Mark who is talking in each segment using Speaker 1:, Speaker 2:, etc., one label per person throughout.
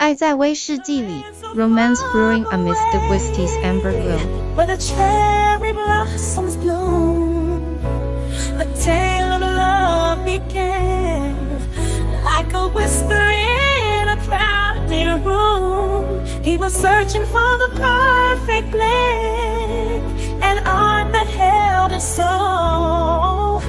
Speaker 1: 爱在威士忌里 ，Romance brewing amidst the whiskey's amber glow.
Speaker 2: Where the cherry blossoms bloom, the tale of love began, like a whisper in a crowded room. He was searching for the perfect blend, an art that held his soul.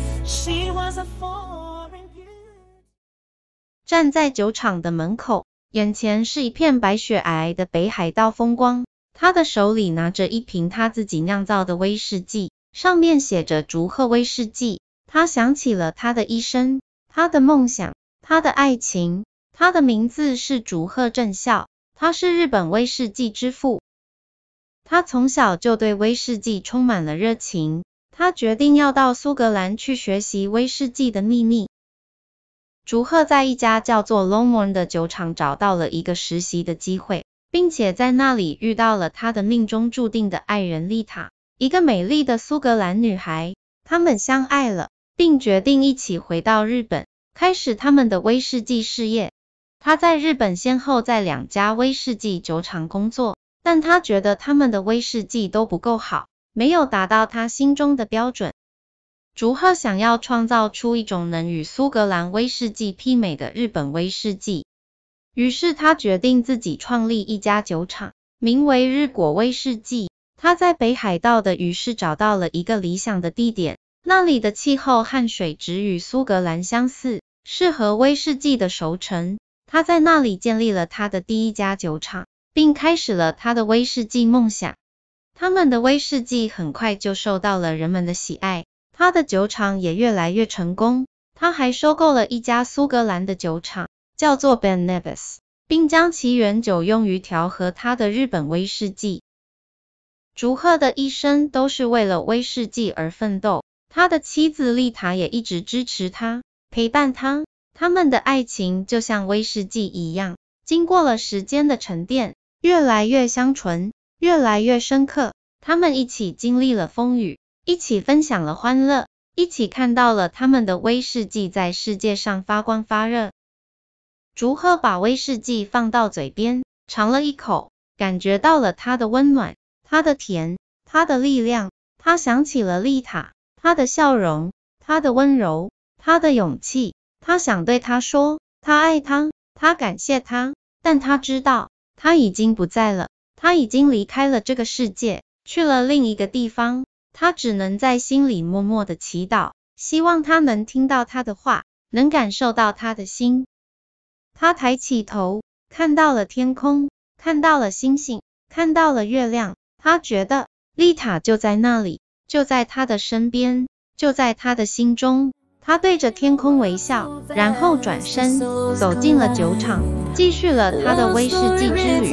Speaker 2: She was a foreign beauty.
Speaker 1: 站在酒厂的门口，眼前是一片白雪皑皑的北海道风光。他的手里拿着一瓶他自己酿造的威士忌，上面写着竹鹤威士忌。他想起了他的一生，他的梦想，他的爱情。他的名字是竹鹤正孝，他是日本威士忌之父。他从小就对威士忌充满了热情，他决定要到苏格兰去学习威士忌的秘密。竹鹤在一家叫做 Longmorn 的酒厂找到了一个实习的机会，并且在那里遇到了他的命中注定的爱人丽塔，一个美丽的苏格兰女孩。他们相爱了，并决定一起回到日本，开始他们的威士忌事业。他在日本先后在2家威士忌酒厂工作，但他觉得他们的威士忌都不够好，没有达到他心中的标准。竹鹤想要创造出一种能与苏格兰威士忌媲美的日本威士忌，于是他决定自己创立一家酒厂，名为日果威士忌。他在北海道的于是找到了一个理想的地点，那里的气候和水质与苏格兰相似，适合威士忌的熟成。他在那里建立了他的第一家酒厂，并开始了他的威士忌梦想。他们的威士忌很快就受到了人们的喜爱，他的酒厂也越来越成功。他还收购了一家苏格兰的酒厂，叫做 Ben Nevis， 并将其原酒用于调和他的日本威士忌。竹鹤的一生都是为了威士忌而奋斗，他的妻子丽塔也一直支持他，陪伴他。他们的爱情就像威士忌一样，经过了时间的沉淀，越来越香醇，越来越深刻。他们一起经历了风雨，一起分享了欢乐，一起看到了他们的威士忌在世界上发光发热。竹鹤把威士忌放到嘴边，尝了一口，感觉到了它的温暖，它的甜，它的力量。他想起了丽塔，她的笑容，她的温柔，她的勇气。他想对她说，他爱她，他感谢她，但他知道，她已经不在了，她已经离开了这个世界，去了另一个地方。他只能在心里默默的祈祷，希望她能听到他的话，能感受到他的心。他抬起头，看到了天空，看到了星星，看到了月亮。他觉得丽塔就在那里，就在他的身边，就在他的心中。他对着天空微笑，然后转身走进了酒厂，继续了他的威士忌之旅。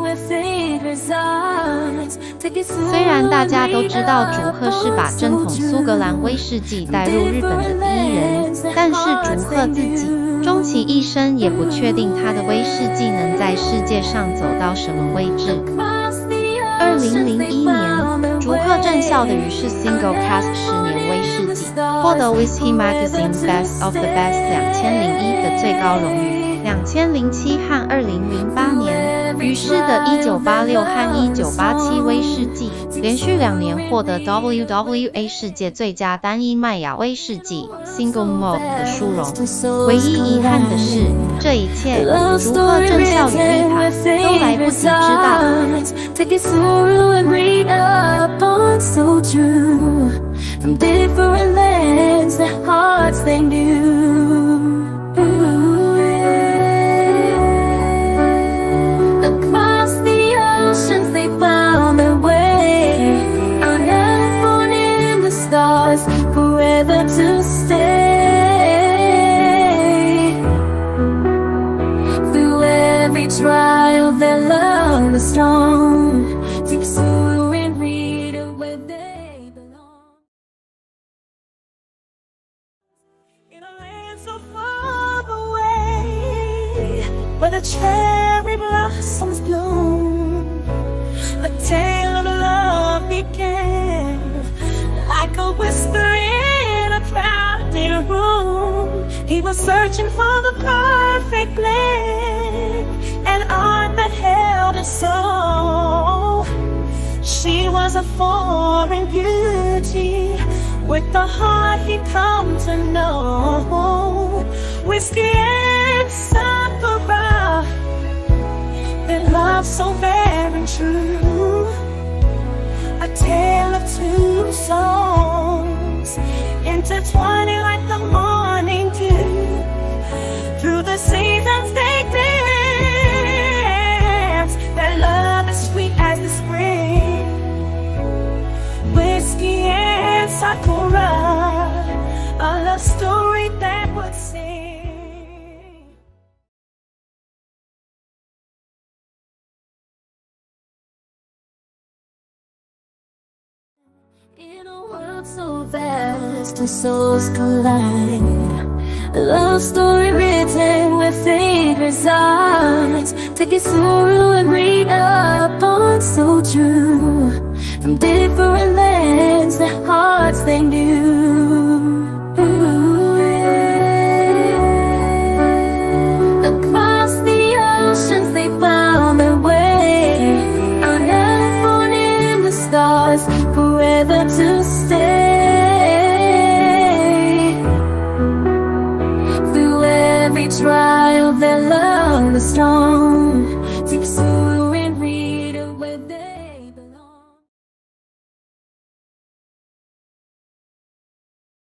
Speaker 1: 虽然大家都知道竹鹤是把正统苏格兰威士忌带入日本的第一人，但是竹鹤自己终其一生也不确定他的威士忌能在世界上走到什么位置。2001年，竹鹤正孝的于是 Single Cask 10年威士忌，获得 Whisky Magazine Best of the Best 2001的最高荣誉。2007和2008年，于是的1986和1987威士忌连续2年获得 WWA 世界最佳单一麦芽威士忌 Single Malt 的殊荣。唯一遗憾的是，这一切竹鹤正孝与丽塔都来不及知
Speaker 2: 道。Forever to stay. Through every trial, their love is strong. Deep Sulu and Rita, where they belong. In a land so far away, where the cherry blossoms bloom, the tale of love began, like a whisper in a crowded room. He was searching for the perfect blend, foreign beauty. With the heart he come to know. Whiskey and Sakura, their love so very true. A tale of two souls, intertwining like the morning dew. Through the seasons they dance, their love is sweet as the spring. Whiskey and Sakura, a love story that would sing. In a world so vast and souls collide, a love story written where fate resides. Take its sorrow and read up on so true. From different lands, their hearts they knew. Across the oceans they found their way. On earth, born in the stars, forever to stay. Through every trial, their love was strong.